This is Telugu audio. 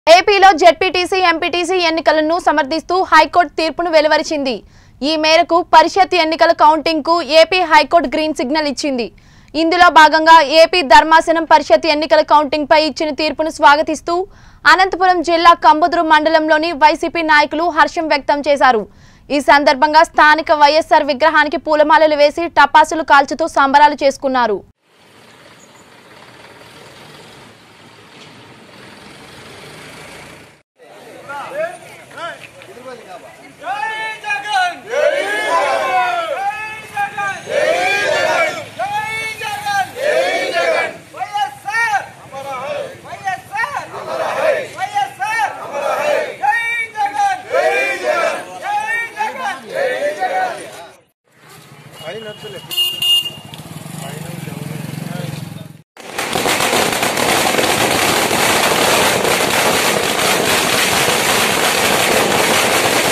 ఏపీలో జెడ్పీటీసీ ఎంపీటీసీ ఎన్నికలను సమర్థిస్తూ హైకోర్టు తీర్పును వెలువరించింది. ఈ మేరకు పరిషత్ ఎన్నికల కౌంటింగ్ కు ఏపీ హైకోర్టు గ్రీన్ సిగ్నల్ ఇచ్చింది. ఇందులో భాగంగా ఏపీ ధర్మాసనం పరిషత్ ఎన్నికల కౌంటింగ్ పై ఇచ్చిన తీర్పును స్వాగతిస్తూ అనంతపురం జిల్లా కంబుదురు మండలంలోని వైసీపీ నాయకులు హర్షం వ్యక్తం చేశారు. ఈ సందర్భంగా స్థానిక వైఎస్ఆర్ విగ్రహానికి పూలమాలలు వేసి టపాసులు కాల్చుతూ సంబరాలు చేసుకున్నారు.